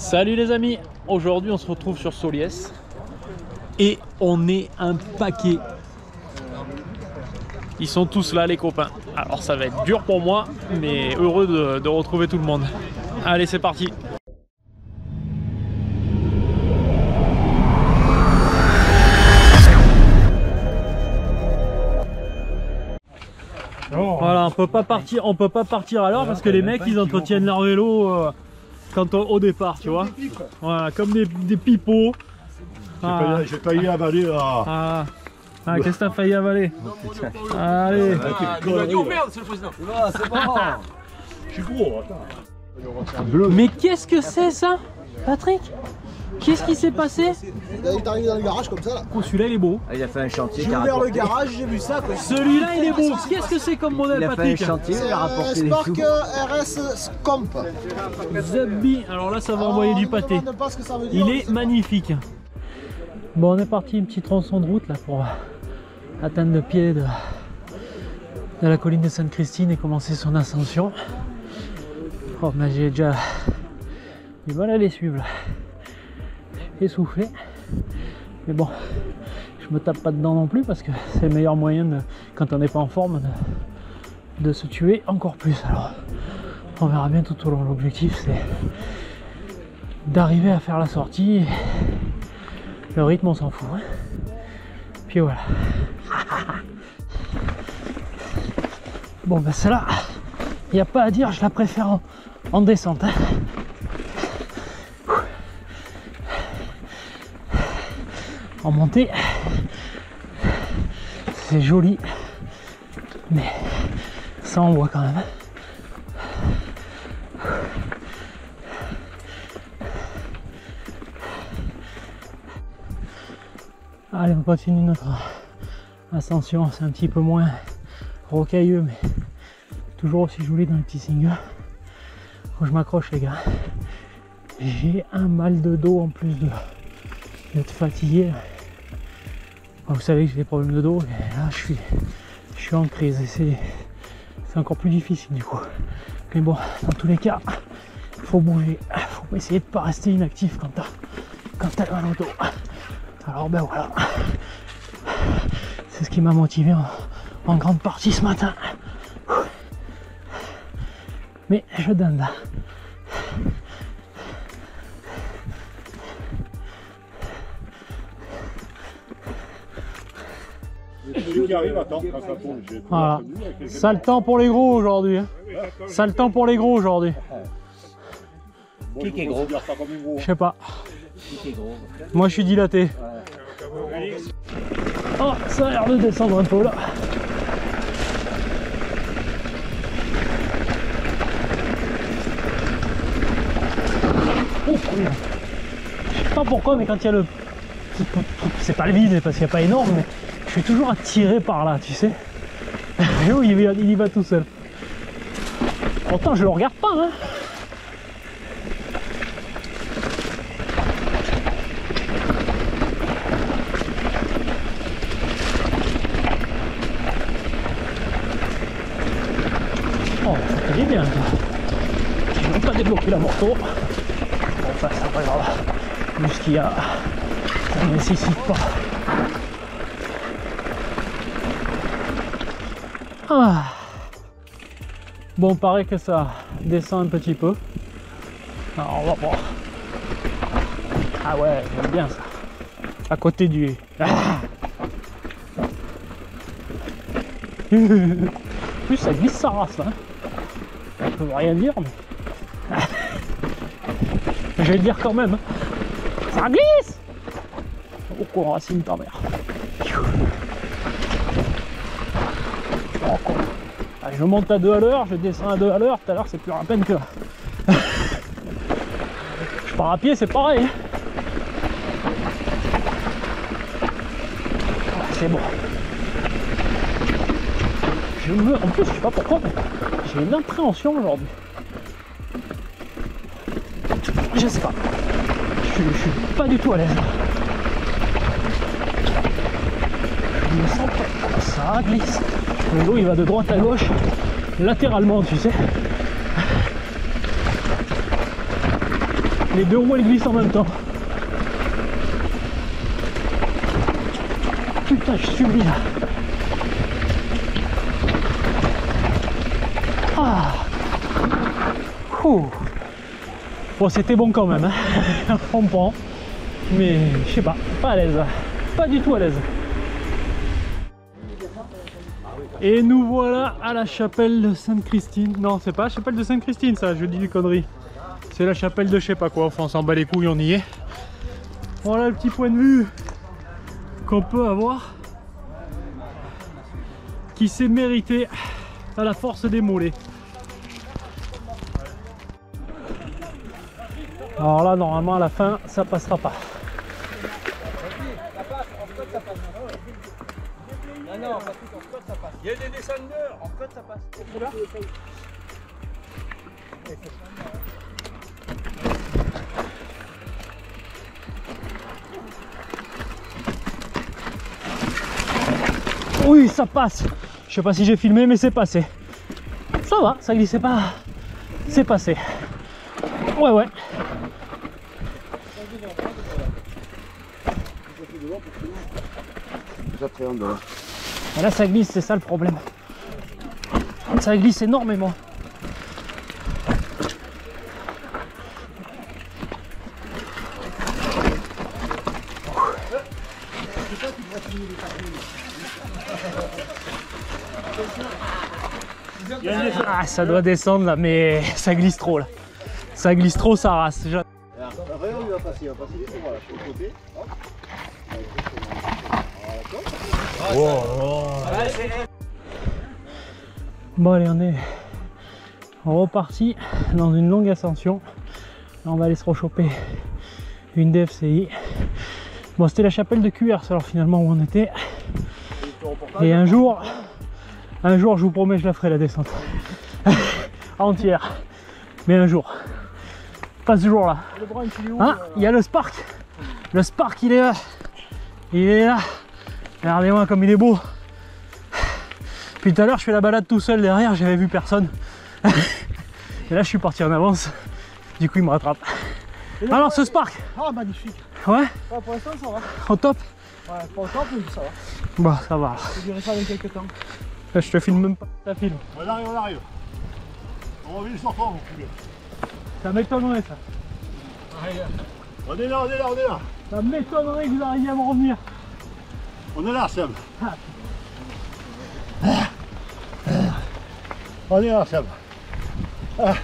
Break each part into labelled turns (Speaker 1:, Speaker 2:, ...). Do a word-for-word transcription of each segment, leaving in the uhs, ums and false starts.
Speaker 1: Salut les amis, aujourd'hui on se retrouve sur Soliès et on est un paquet. Ils sont tous là les copains. Alors ça va être dur pour moi, mais heureux de, de retrouver tout le monde. Allez, c'est parti. Voilà, on peut pas partir, on peut pas partir alors parce que les mecs ils entretiennent leur vélo euh, quand on, au départ, tu vois. Voilà, comme des, des pipeaux.
Speaker 2: Ah. J'ai failli avaler là.
Speaker 1: Ah, ah qu'est-ce que t'as failli avaler? Allez.
Speaker 3: Ah, il va dire merde, c'est le président.
Speaker 2: Ah, c'est bon. Je suis gros, attends.
Speaker 1: Mais qu'est-ce que c'est ça, Patrick? Qu'est-ce qui s'est passé?
Speaker 4: Il est arrivé dans le garage comme ça là.
Speaker 1: Oh, celui-là il est beau.
Speaker 5: Il a fait un chantier.
Speaker 4: J'ai ouvert le garage, j'ai vu ça.
Speaker 1: Celui-là il est beau. Qu'est-ce que c'est comme modèle,
Speaker 5: Il a fait
Speaker 1: Patrick?
Speaker 5: un chantier, il a rapporté des
Speaker 4: Spark
Speaker 5: sous.
Speaker 4: R S Scomp.
Speaker 1: Zebby. Alors là ça va envoyer du pâté.
Speaker 4: Je ne pas ce que ça veut dire,
Speaker 1: Il est magnifique. Bon, on est parti une petite tronçon de route là pour atteindre le pied de, de la colline de Sainte-Christine et commencer son ascension. Oh, mais j'ai déjà du mal à les suivre là. Essoufflé, mais bon, je me tape pas dedans non plus parce que c'est le meilleur moyen de, quand on n'est pas en forme de, de se tuer encore plus. Alors on verra bien tout au long. L'objectif c'est d'arriver à faire la sortie. Le rythme on s'en fout, hein. Puis voilà. Bon ben celle-là, il n'y a pas à dire, je la préfère en, en descente, hein. En montée, c'est joli, mais ça envoie quand même. Allez, on continue notre ascension. C'est un petit peu moins rocailleux, mais toujours aussi joli dans les petits singles. Faut que je m'accroche, les gars. J'ai un mal de dos en plus de d'être fatigué. Vous savez que j'ai des problèmes de dos et là je suis, je suis en crise et c'est encore plus difficile du coup. Mais bon, dans tous les cas, il faut bouger, il faut essayer de ne pas rester inactif quand t'as quand t'as mal au dos. Alors ben voilà, c'est ce qui m'a motivé en, en grande partie ce matin. Mais je donne là.
Speaker 2: Qui arrive, attends, quand ça tourne,
Speaker 1: voilà. Sale temps pour les gros aujourd'hui. Hein. Sale temps pour les gros aujourd'hui.
Speaker 5: Qui est gros?
Speaker 1: Je sais pas.
Speaker 5: Qui est gros?
Speaker 1: Moi je suis dilaté. Oh, ça a l'air de descendre un peu là. Oh, je sais pas pourquoi, mais quand il y a le... C'est pas le vide parce qu'il n'y a pas énorme, mais je suis toujours attiré par là, tu sais. Et où il y va, il y va tout seul. Pourtant je le regarde pas, hein. Oh, ça fait bien. Je ne vais pas débloquer la moto. Bon, enfin, c'est pas grave. Vu ce qu'il y a, ça ne nécessite pas. Ah. Bon, paraît que ça descend un petit peu. Alors, on va voir. Ah ouais, j'aime bien ça. À côté du... Ah. En plus, ça glisse sa race, hein. Ça ne veut rien dire, mais... Je vais le dire quand même. Ça glisse. Oh, quoi, racine ta mère. Je monte à deux à l'heure, je descends à deux à l'heure, tout à l'heure c'est plus rapide que... Je pars à pied, c'est pareil. C'est bon. Je me... En plus, je sais pas pourquoi, mais j'ai une appréhension aujourd'hui. Je sais pas. Je, je suis pas du tout à l'aise. Je me sens pas... Ça glisse. Le vélo il va de droite à gauche, latéralement, tu sais. Les deux roues elles glissent en même temps. Putain, je subis là. Ah. Ouh. Bon, c'était bon quand même, hein. On prend. Mais je sais pas, pas à l'aise. Pas du tout à l'aise. Et nous voilà à la chapelle de Sainte-Christine. Non, c'est pas la chapelle de Sainte-Christine, ça, je dis des conneries. C'est la chapelle de je sais pas quoi. Enfin, on s'en bat les couilles, on y est. Voilà le petit point de vue qu'on peut avoir, qui s'est mérité à la force des mollets. Alors là, normalement, à la fin, ça passera pas.
Speaker 3: Il y a des descendeurs. En côte, ça passe.
Speaker 1: Oui, ça passe. Je sais pas si j'ai filmé, mais c'est passé. Ça va, ça glissait pas. C'est passé. Ouais, ouais. Et là, ça glisse, c'est ça le problème. Ça glisse énormément. Ah, ça doit descendre là, mais ça glisse trop là. Ça glisse trop, ça rase.
Speaker 4: Après, on va passer, on va passer sur voilà, sur le côté. Hop.
Speaker 1: Bon allez, on est reparti dans une longue ascension. Là, on va aller se rechoper une D F C I. Bon, c'était la chapelle de Cuers alors finalement où on était. Et un jour, un jour je vous promets, je la ferai la descente entière. Mais un jour, pas ce jour là. Hein, il y a le Spark. Le Spark, il est là. Il est là. Regardez-moi comme il est beau. Puis tout à l'heure je fais la balade tout seul derrière, j'avais vu personne. Et là je suis parti en avance. Du coup il me rattrape. Alors ce Spark.
Speaker 4: Ah, magnifique.
Speaker 1: Ouais.
Speaker 4: Ah, pour l'instant ça va.
Speaker 1: Au top.
Speaker 4: Ouais, pas au top, mais ça va.
Speaker 1: Bon, ça va.
Speaker 4: Je vais durer ça dans quelques temps.
Speaker 1: Là, je te filme même pas, ça filme.
Speaker 2: On arrive, on arrive. On revient sur toi, mon poulet.
Speaker 1: Ça m'étonnerait ça.
Speaker 2: On est là, on est là, on est là.
Speaker 1: Ça m'étonnerait que vous arriviez à me revenir.
Speaker 2: On est là, Sam. On est là, Sam. Ah.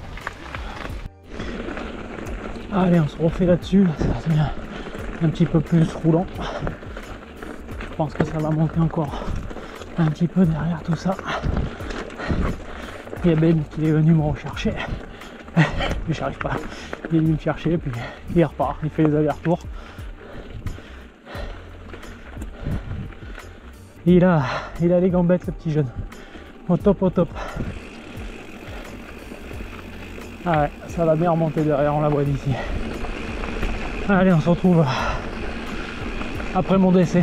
Speaker 1: Allez, on se refait là-dessus. Là, ça va devenir un petit peu plus roulant. Je pense que ça va monter encore un petit peu derrière tout ça. Il y a Ben qui est venu me rechercher. Mais j'arrive pas. Il est venu me chercher, puis il repart. Il fait les allers-retours. Il a, il a les gambettes, le petit jeune. Au top, au top. Ah ouais, ça va bien remonter derrière, on la voit d'ici. Allez, on se retrouve après mon décès.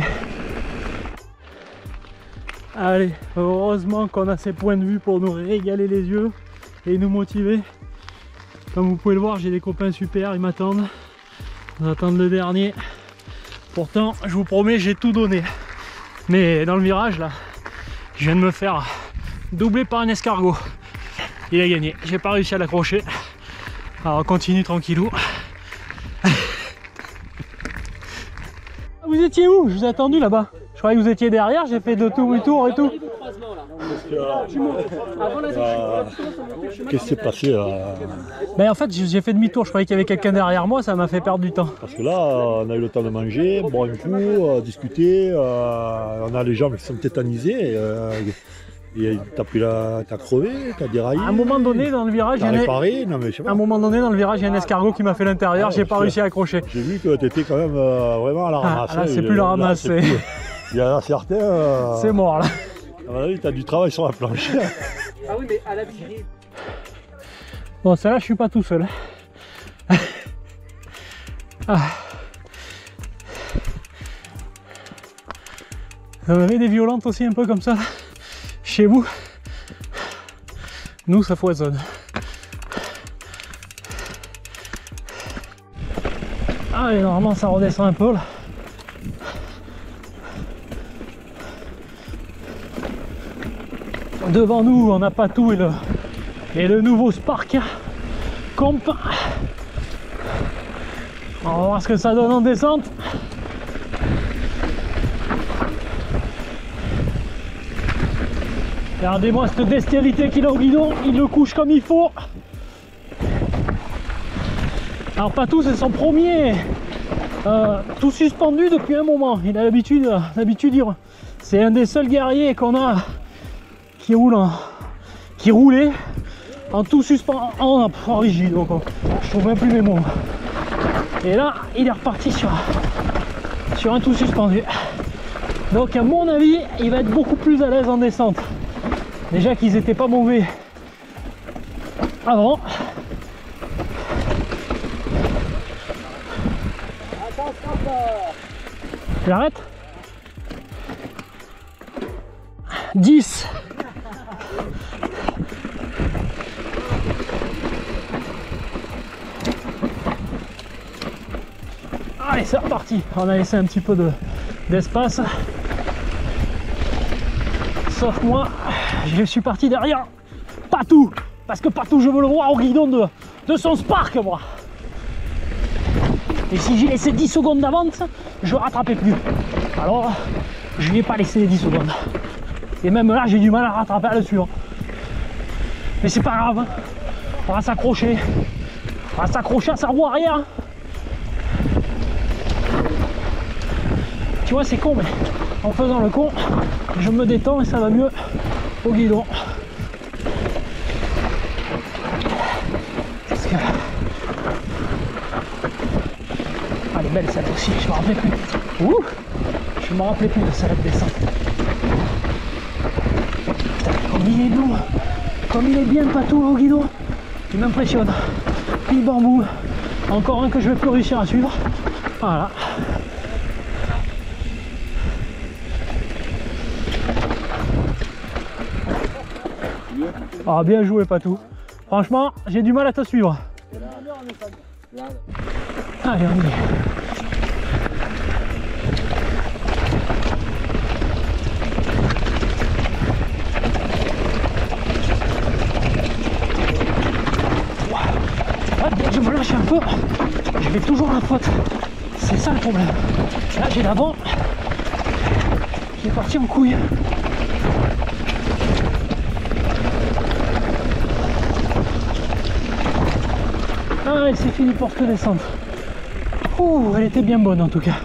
Speaker 1: Allez, heureusement qu'on a ces points de vue pour nous régaler les yeux et nous motiver. Comme vous pouvez le voir, j'ai des copains super, ils m'attendent. Ils attendent le dernier. Pourtant, je vous promets, j'ai tout donné. Mais dans le virage, là, je viens de me faire doubler par un escargot. Il a gagné, j'ai pas réussi à l'accrocher. Alors on continue tranquillou. Vous étiez où? Je vous ai attendu là-bas. Je croyais que vous étiez derrière, j'ai fait deux tours, huit tours et tout.
Speaker 2: Qu'est-ce qui s'est passé là?
Speaker 1: Mais en fait j'ai fait demi-tour, je croyais qu'il y avait quelqu'un derrière moi, ça m'a fait perdre du temps.
Speaker 2: Parce que là, on a eu le temps de manger, boire un coup, euh, discuter. Euh, on a les jambes qui sont tétanisées. Euh, et t'as pris la, t'as crevé, t'as déraillé.
Speaker 1: À un moment donné dans le virage, il y a
Speaker 2: réparé, non mais je sais pas.
Speaker 1: À un moment donné dans le virage, il y a un escargot qui m'a fait l'intérieur,
Speaker 2: Ah,
Speaker 1: j'ai pas réussi à accrocher.
Speaker 2: J'ai vu que t'étais quand même euh, vraiment à la ramasse.
Speaker 1: Ah, là c'est plus la ramasse, c'est...
Speaker 2: Il y en a certains... Euh,
Speaker 1: c'est mort là.
Speaker 2: À mon avis, t'as du travail sur la planche.
Speaker 3: Ah oui, mais à la vigile.
Speaker 1: Bon, celle-là, je suis pas tout seul. Ah. Vous avez des violentes aussi un peu comme ça chez vous? Nous, ça foisonne. Allez, normalement ça redescend un peu là. Devant nous, on n'a pas tout et le, et le nouveau Spark Comp. On va voir ce que ça donne en descente. Regardez-moi cette bestialité qu'il a au guidon, il le couche comme il faut. Alors Patou, c'est son premier euh, tout suspendu depuis un moment. Il a l'habitude, l'habitude, c'est un des seuls guerriers qu'on a qui roule en, qui roulait en tout suspendu, en, en rigide. Donc, je trouve même plus mes mots. Et là, il est reparti sur, sur un tout suspendu. Donc à mon avis, il va être beaucoup plus à l'aise en descente. Déjà qu'ils n'étaient pas mauvais avant. J'arrête. dix. Allez, c'est reparti. On a laissé un petit peu de d'espace. Sauf moi, je suis parti derrière Patou. Parce que Patou, je veux le voir au guidon de, de son Spark, moi. Et si j'ai laissé dix secondes d'avance, je ne rattrapais plus. Alors, je lui ai pas laissé les dix secondes. Et même là, j'ai du mal à rattraper à le suivant. Mais c'est pas grave. On va s'accrocher. On va s'accrocher à sa roue arrière. Tu vois, c'est con, mais en faisant le con, je me détends et ça va mieux au guidon. Parce que... Ah, elle est belle cette aussi, je me rappelais plus. Ouh, je me rappelais plus de cette descente. Putain, comme il est doux, comme il est bien Patou au guidon, il m'impressionne. Puis bambou, encore un que je vais plus réussir à suivre. Voilà. Ah, bien joué Patou. Franchement, j'ai du mal à te suivre. Allez, on y est. Ah, dès que je me lâche un peu, je vais toujours à la faute. C'est ça le problème. Là, j'ai l'avant qui est parti en couille. Ah, et c'est fini pour cette descente. Ouh, elle était bien bonne en tout cas.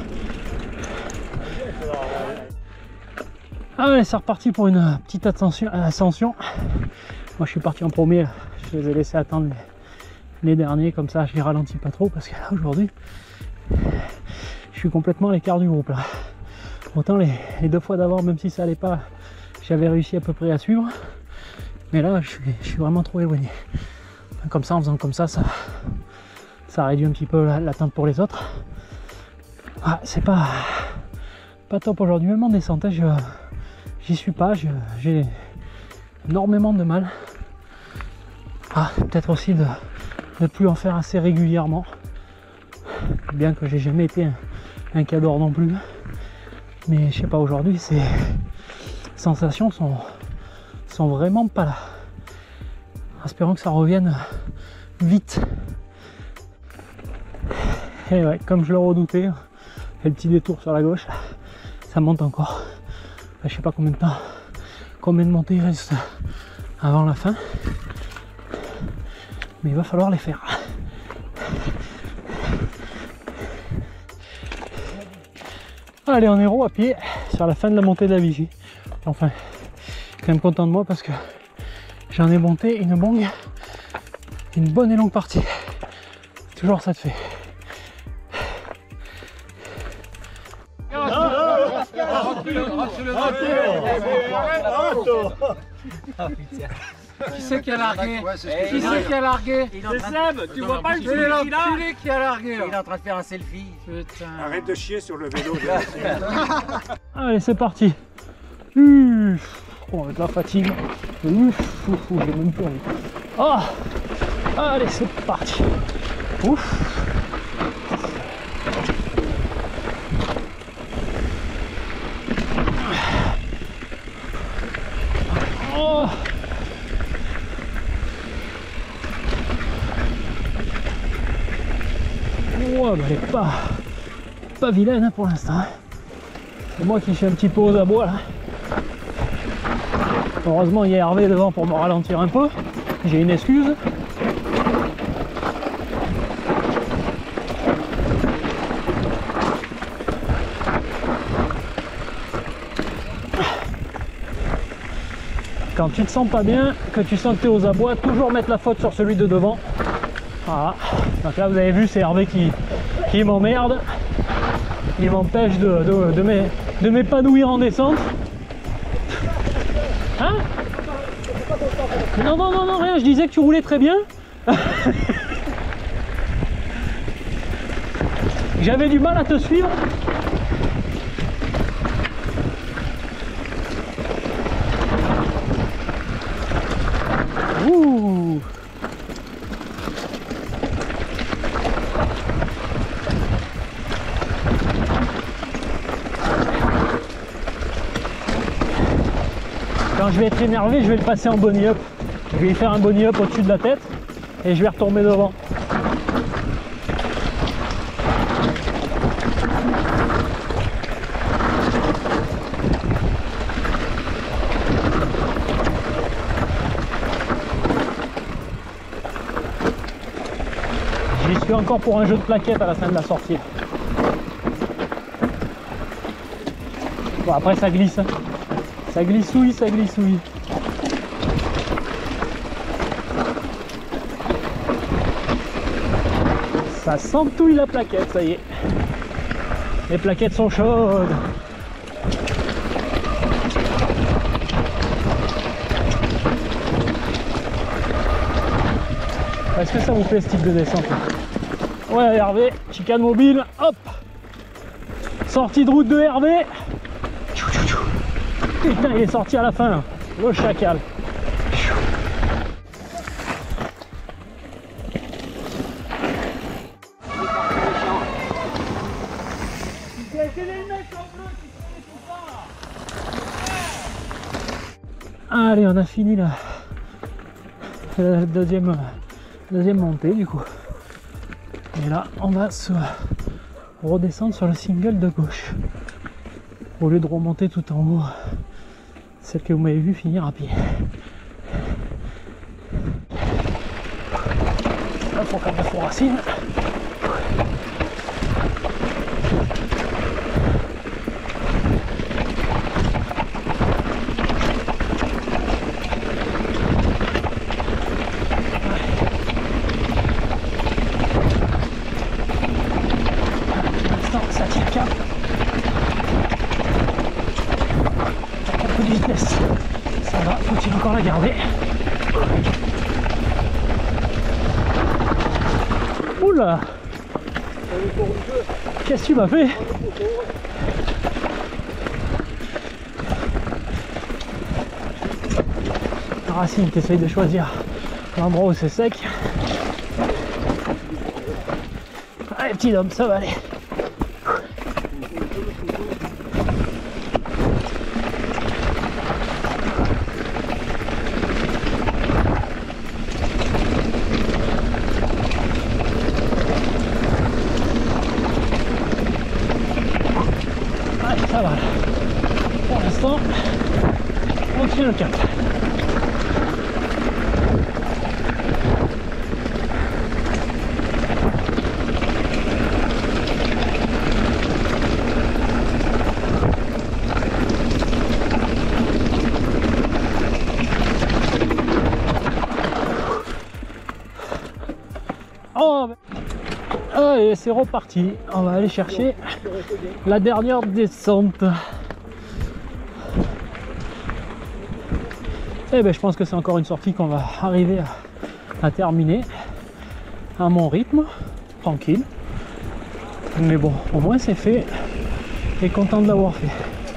Speaker 1: Ah, ouais, c'est reparti pour une petite ascension. ascension. Moi, je suis parti en premier. Je les ai laissés attendre les, les derniers, comme ça, je les ralentis pas trop parce que là, aujourd'hui, je suis complètement à l'écart du groupe là. Autant les, les deux fois d'avant, même si ça allait pas, j'avais réussi à peu près à suivre. Mais là, je suis, je suis vraiment trop éloigné. Comme ça, en faisant comme ça, ça, ça réduit un petit peu l'attente pour les autres. Ah, c'est pas, pas top aujourd'hui, même en descente, je j'y suis pas, j'ai énormément de mal. Ah, peut-être aussi de ne plus en faire assez régulièrement. Bien que j'ai jamais été un, un cador non plus. Mais je sais pas, aujourd'hui, ces sensations sont, sont vraiment pas là. Espérons que ça revienne vite. Et ouais, comme je le redoutais, fait le petit détour sur la gauche, ça monte encore. Enfin, je sais pas combien de temps, combien de montées il reste avant la fin, mais il va falloir les faire. Allez, en héros à pied sur la fin de la montée de la Vigie. Enfin, quand même content de moi parce que j'en ai monté une bonne, une bonne et longue partie. Toujours ça te fait.
Speaker 3: Qui c'est qui a largué? Qui c'est qui a largué? C'est Seb, tu vois pas le l'enculé qui a largué là.
Speaker 5: Il est en train de faire un selfie.
Speaker 3: Putain.
Speaker 6: Arrête de chier sur le vélo.
Speaker 1: Allez, c'est parti. Uff, oh, avec la fatigue. Ouf, ouf, ouf, j'ai même plus envie. Oh, allez, c'est parti. Ouf. Oh, bah, elle est pas, pas vilaine hein, pour l'instant. C'est moi qui suis un petit peu aux abois là. Heureusement il y a Hervé devant pour me ralentir un peu. J'ai une excuse. Quand tu te sens pas bien, que tu sens que tu es aux abois, toujours mettre la faute sur celui de devant. Voilà. Donc là vous avez vu, c'est Hervé qui, qui m'emmerde. Il m'empêche de, de, de, m'é- de m'épanouir en descente. Hein? Non, non, non, non, rien, je disais que tu roulais très bien. J'avais du mal à te suivre. Ouh. Quand je vais être énervé, je vais le passer en bunny up. Je vais lui faire un bunny up au-dessus de la tête et je vais retomber devant. J'y suis encore pour un jeu de plaquettes à la fin de la sortie. Bon, après ça glisse. Ça glissouille, ça glissouille. Ça s'entouille la plaquette, ça y est. Les plaquettes sont chaudes. Est-ce que ça vous plaît ce type de descente? Ouais, Hervé, chicane mobile, hop. Sortie de route de Hervé. Putain, il est sorti à la fin, là. Le chacal. Allez, on a fini la, la deuxième, deuxième montée du coup. Et là, on va se redescendre sur le single de gauche. Au lieu de remonter tout en haut, celle que vous m'avez vu finir à pied. Là, il faut quand même faut racine. Ça tient cap. Un peu de vitesse. Ça va, faut-il encore la garder. Oula! Qu'est-ce que tu m'as fait? Racine, tu essayes de choisir l'endroit où c'est sec. Allez, petit homme, ça va aller. Ça va. Pour l'instant, on tient le cap. Oh, allez, c'est reparti. On va aller chercher la dernière descente. Et ben, je pense que c'est encore une sortie qu'on va arriver à, à terminer à mon rythme, tranquille. Mais bon, au moins c'est fait et content de l'avoir fait.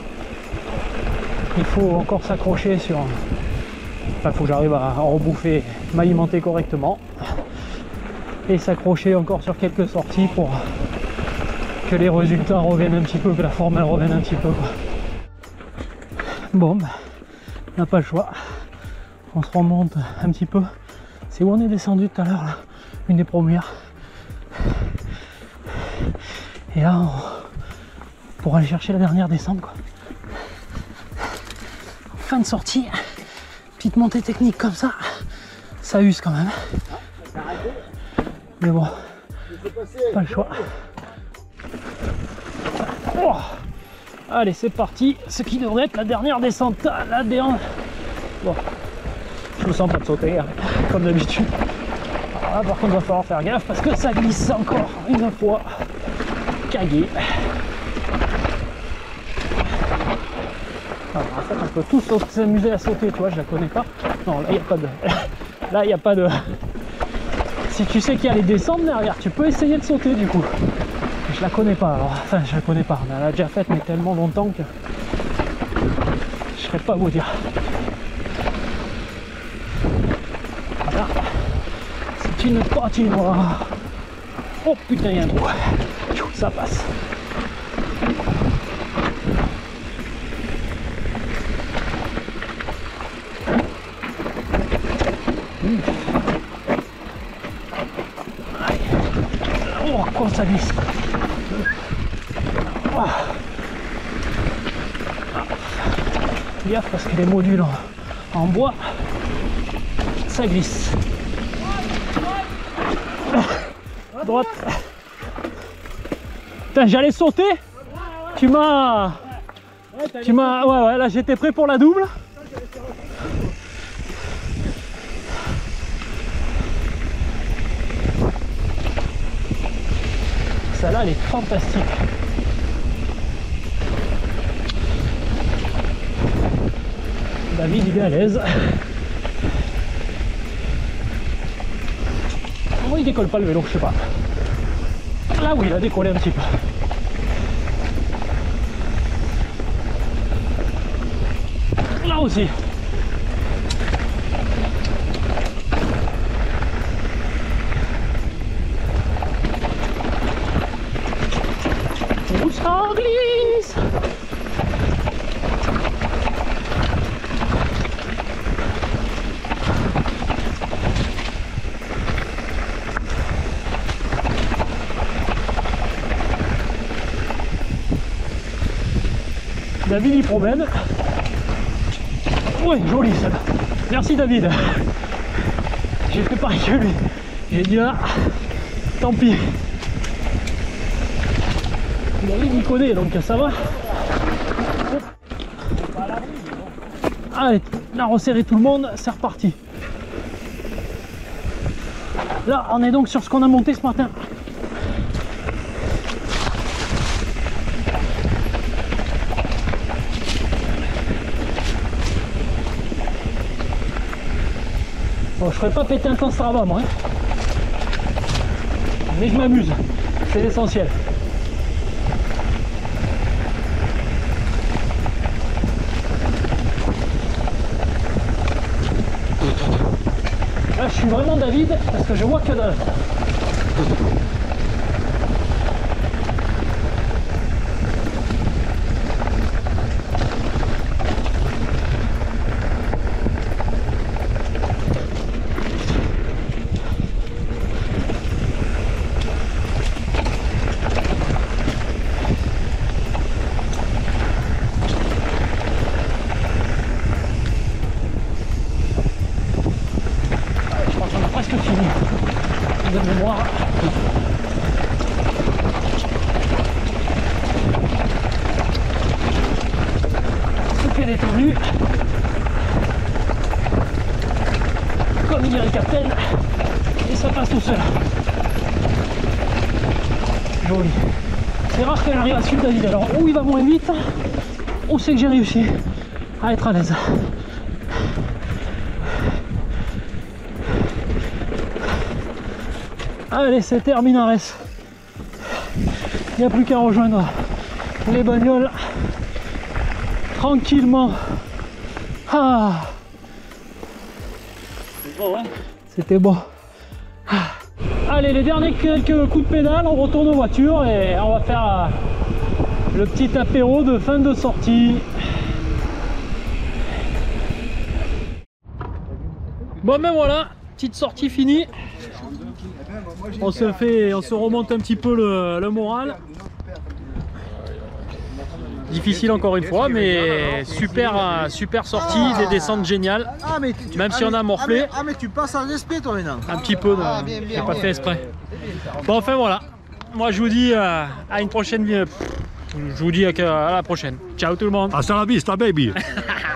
Speaker 1: Il faut encore s'accrocher sur... Enfin, il faut que j'arrive à rebouffer, m'alimenter correctement et s'accrocher encore sur quelques sorties pour que les résultats reviennent un petit peu, que la forme elle revienne un petit peu, quoi. Bon, ben, on n'a pas le choix. On se remonte un petit peu. C'est où on est descendu tout à l'heure, là, une des premières. Et là, on... pour aller chercher la dernière descente, quoi. Fin de sortie, petite montée technique comme ça, ça use quand même. Mais bon, pas le choix. Oh, allez, c'est parti. Ce qui devrait être la dernière descente. La dernière. Bon, je me sens pas de sauter, hein, comme d'habitude. Alors là, par contre, il va falloir faire gaffe parce que ça glisse encore une fois. Cagué. Alors, en fait, on peut tous s'amuser à sauter, tu vois, je la connais pas. Non, là, il n'y a pas de... Là, il n'y a pas de... Si tu sais qu'il y a les descentes derrière, tu peux essayer de sauter, du coup. Je la connais pas, alors. Enfin, je la connais pas. On l'a déjà faite, mais tellement longtemps que... Je ne saurais pas vous dire. Voilà. C'est une patinoire. Oh, putain, il y a un trou. Ça passe. Oh, comment ça glisse. Oh. Gaffe parce que les modules en, en bois, ça glisse. Droite. Putain, j'allais sauter. Tu m'as... Tu m'as... Ouais, ouais, là j'étais prêt pour la double. Celle-là, elle est fantastique. David, il est à l'aise. Moi, il décolle pas le vélo, je sais pas. Là, oui, il a décollé un petit peu. Là aussi. Où ça glisse? David il promène. Ouais, joli celle-là. Merci David. J'ai fait pareil que lui. J'ai dit là, tant pis. David il connaît donc ça va. Allez, là resserrer tout le monde, c'est reparti. Là on est donc sur ce qu'on a monté ce matin. Bon, je ferai pas péter un temps Strava moi, hein. Mais je m'amuse, c'est l'essentiel. Là je suis vraiment David parce que je vois que dalle. De mémoire. Tout est détendu. Comme dirait le capitaine. Et ça passe tout seul. Joli. C'est rare qu'elle arrive à suivre David. Alors où il va moins vite, où c'est que j'ai réussi à être à l'aise. Allez, c'est terminares. Il n'y a plus qu'à rejoindre les bagnoles tranquillement. Ah, c'était bon. Ah. Allez, les derniers quelques coups de pédale, on retourne aux voitures et on va faire le petit apéro de fin de sortie. Bon ben voilà, petite sortie finie. On se fait, on se remonte un petit peu le, le moral. Difficile encore une fois, mais super, euh, super sortie, des descentes géniales.
Speaker 4: Ah, mais tu,
Speaker 1: Même
Speaker 4: ah,
Speaker 1: si on
Speaker 4: mais-
Speaker 1: a morflé.
Speaker 4: Ah mais, ah, mais tu passes en respect toi maintenant.
Speaker 1: Un petit peu,
Speaker 4: Ah,
Speaker 1: de-
Speaker 4: bien, bien,
Speaker 1: j'ai pas
Speaker 4: bien.
Speaker 1: fait exprès. Bon, enfin voilà. Moi, je vous dis euh, à une prochaine. euh, Je vous dis à à la prochaine. Ciao tout le monde.
Speaker 2: Hasta la vista, baby.